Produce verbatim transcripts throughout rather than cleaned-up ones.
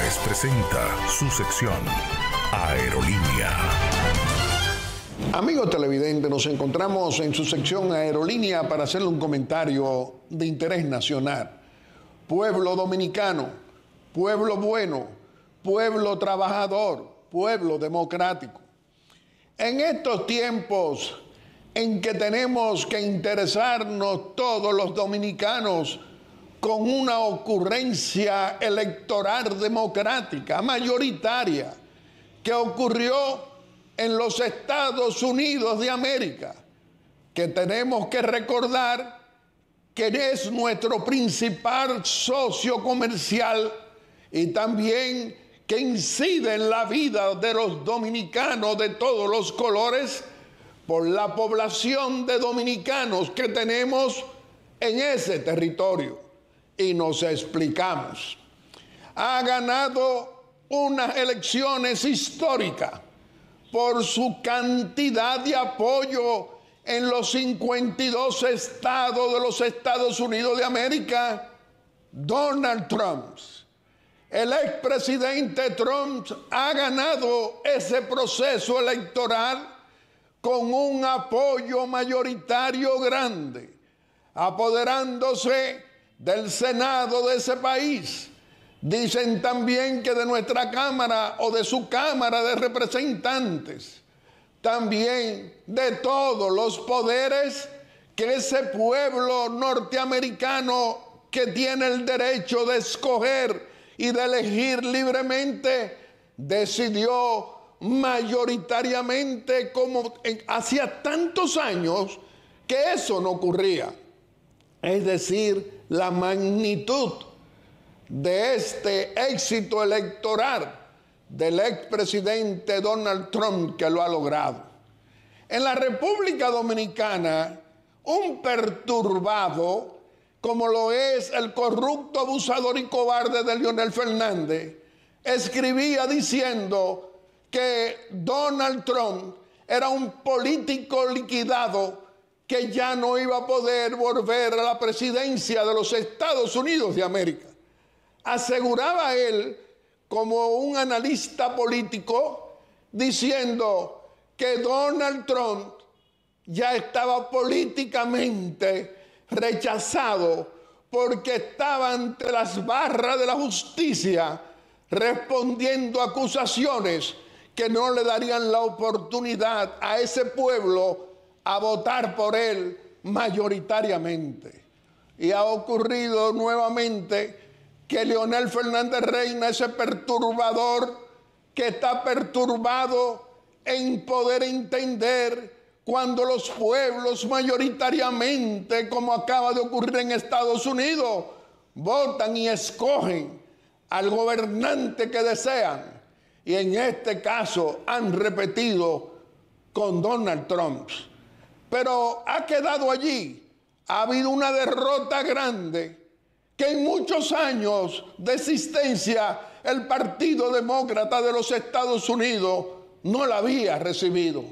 Gutiérrez presenta su sección Aerolínea. Amigos televidentes, nos encontramos en su sección Aerolínea para hacerle un comentario de interés nacional. Pueblo dominicano, pueblo bueno, pueblo trabajador, pueblo democrático. En estos tiempos en que tenemos que interesarnos todos los dominicanos con una ocurrencia electoral democrática, mayoritaria, que ocurrió en los Estados Unidos de América, que tenemos que recordar que es nuestro principal socio comercial y también que incide en la vida de los dominicanos de todos los colores por la población de dominicanos que tenemos en ese territorio. Y nos explicamos. Ha ganado unas elecciones históricas por su cantidad de apoyo en los cincuenta y dos estados de los Estados Unidos de América, Donald Trump. El expresidente Trump ha ganado ese proceso electoral con un apoyo mayoritario grande, apoderándose del Senado de ese país. Dicen también que de nuestra Cámara o de su Cámara de Representantes, también de todos los poderes que ese pueblo norteamericano que tiene el derecho de escoger y de elegir libremente, decidió mayoritariamente, como hacía tantos años que eso no ocurría. Es decir, la magnitud de este éxito electoral del expresidente Donald Trump, que lo ha logrado. En la República Dominicana, un perturbado, como lo es el corrupto, abusador y cobarde de Leonel Fernández, escribía diciendo que Donald Trump era un político liquidado que ya no iba a poder volver a la presidencia de los Estados Unidos de América. Aseguraba él, como un analista político, diciendo que Donald Trump ya estaba políticamente rechazado porque estaba ante las barras de la justicia respondiendo a acusaciones que no le darían la oportunidad a ese pueblo a votar por él mayoritariamente. Y ha ocurrido nuevamente que Leonel Fernández Reina, ese perturbador que está perturbado en poder entender cuando los pueblos mayoritariamente, como acaba de ocurrir en Estados Unidos, votan y escogen al gobernante que desean. Y en este caso han repetido con Donald Trump. Pero ha quedado allí. Ha habido una derrota grande que en muchos años de existencia el Partido Demócrata de los Estados Unidos no la había recibido.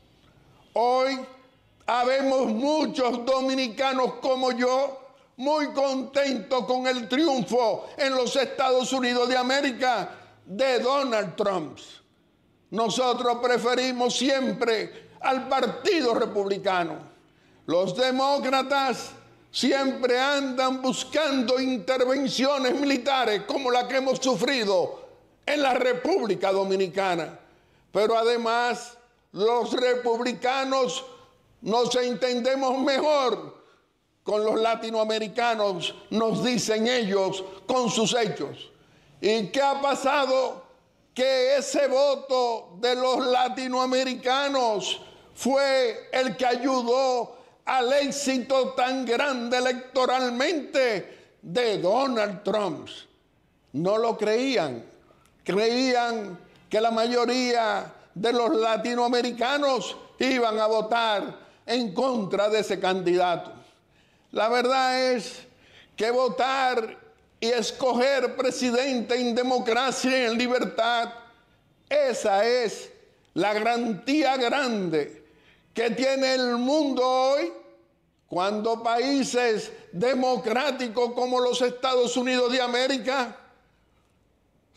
Hoy habemos muchos dominicanos como yo muy contentos con el triunfo en los Estados Unidos de América de Donald Trump. Nosotros preferimos siempre al Partido Republicano. Los demócratas siempre andan buscando intervenciones militares como la que hemos sufrido en la República Dominicana. Pero además, los republicanos nos entendemos mejor con los latinoamericanos, nos dicen ellos con sus hechos. ¿Y qué ha pasado? Que ese voto de los latinoamericanos fue el que ayudó al éxito tan grande electoralmente de Donald Trump. No lo creían. Creían que la mayoría de los latinoamericanos iban a votar en contra de ese candidato. La verdad es que votar y escoger presidente en democracia y en libertad, esa es la garantía grande que tiene el mundo hoy, cuando países democráticos como los Estados Unidos de América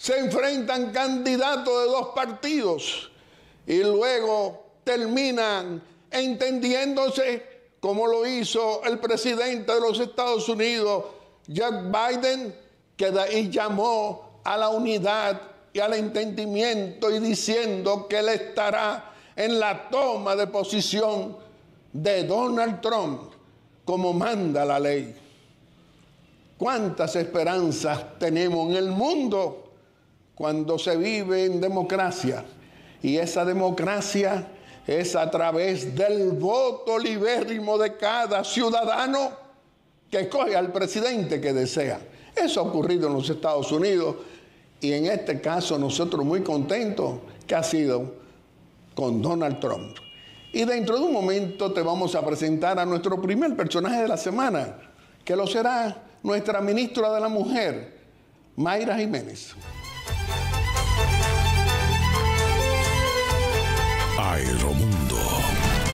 se enfrentan candidatos de dos partidos y luego terminan entendiéndose, como lo hizo el presidente de los Estados Unidos, Joe Biden, que de ahí llamó a la unidad y al entendimiento y diciendo que él estará en la toma de posición de Donald Trump, como manda la ley. ¿Cuántas esperanzas tenemos en el mundo cuando se vive en democracia? Y esa democracia es a través del voto libérrimo de cada ciudadano que escoge al presidente que desea. Eso ha ocurrido en los Estados Unidos y en este caso nosotros muy contentos que ha sido con Donald Trump. Y dentro de un momento te vamos a presentar a nuestro primer personaje de la semana, que lo será nuestra ministra de la Mujer, Mayra Jiménez. Aeromundo.